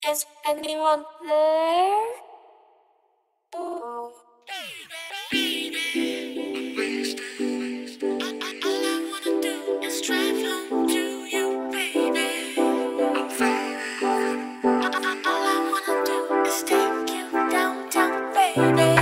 Is anyone there? Ooh. All I wanna do is drive home to you, baby. All I wanna do is take you downtown, baby.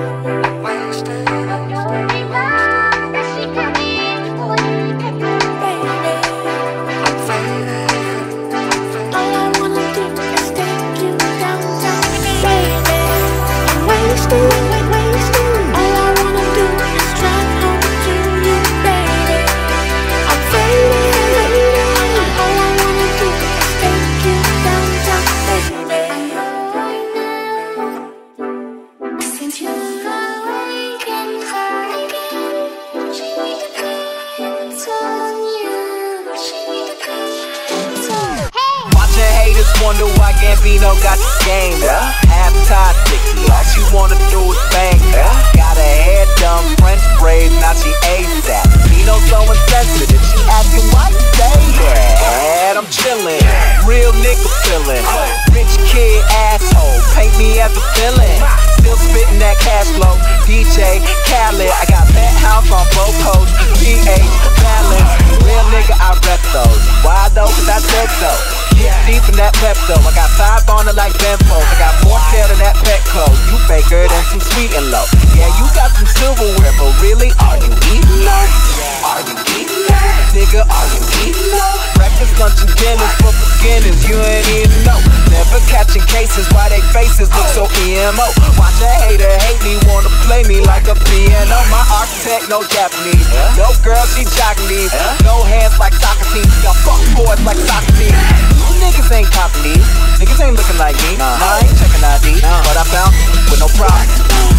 Wonder why Gambino got the game. Half-tied Dickie, all she wanna do is bang. Got her hair done, French braids, now she ASAP. Bino so insensitive, she asking why you say that. I'm chillin', real nigga feelin'. Rich kid asshole, paint me as a villain. Still spittin' that cash flow, DJ Khaled. I got penthouse on both coasts, PH balance. Real nigga, I rep those. Why though? Cause I said so. Deep in that Pepto, I got 5 on it like Benfo. I got more tail than that Petco. You faker than some sweet and low. Yeah, you got some silverware, but really, are you eating low? Are you eating low? Nigga, are you eating low? Breakfast, lunch, and dinners for beginners, you ain't even know. Never catching cases, why they faces look so EMO. Watch a hater hate me, wanna play me like a piano. My architect, no Japanese. No girl, she Japanese. No hands like soccer teams. Y'all fuck boys like soccer teams. Niggas ain't poppin' these, niggas ain't looking like me. Nah, I ain't checking ID, but I found with no problem.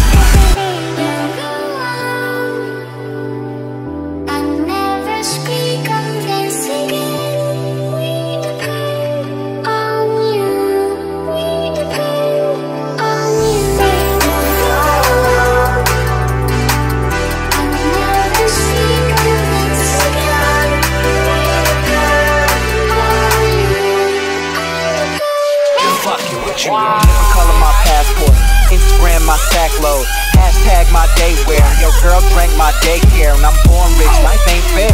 I never speak of this again. We depend on you. We depend on you. I never speak of this again. Fuck you, what you want? Different color my passport, Instagram my sack load, hashtag my day wear. Your girl drank my daycare, and I'm born rich, life ain't fair.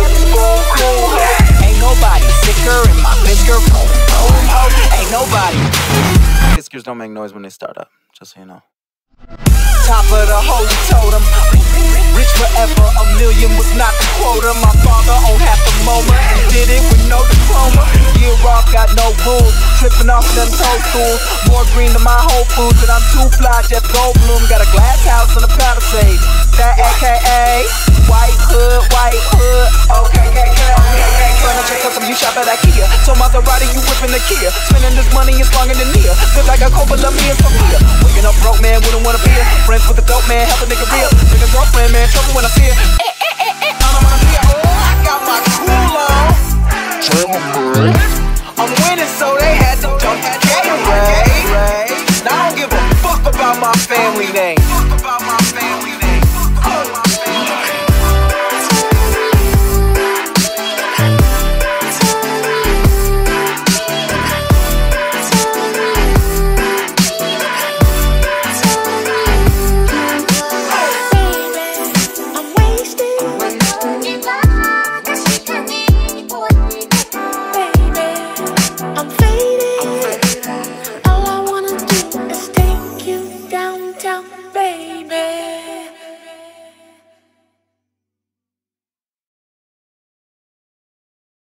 Ain't nobody sicker in my Fisker. Ain't nobody. Fiskers don't make noise when they start up, just so you know. Top of the holy totem, rich forever, a million was not the quota. My father owned half a MoMA and did it with no diploma. Year off, got no rules, tripping off them toadstools. More green than my Whole Foods, and I'm too fly, Jeff Goldblum. Got a glass house in a Palisade, that AKA white hood, okay. Furniture custom, you shop at IKEA. So Maserati, you whipping the Kia. Spending this money is longer than Nia. Feel like a Coppola, me and Sophia. Waking up broke, man, wouldn't wanna be her. Friends with a dope man, help a nigga real. Bring a girlfriend, man, trouble when I see her. I don't wanna be her. Oh, I got my cool on. I'm winning, so they had to jump the Gatorade. Now I don't give a fuck about my family name. All I wanna do is take you downtown, baby.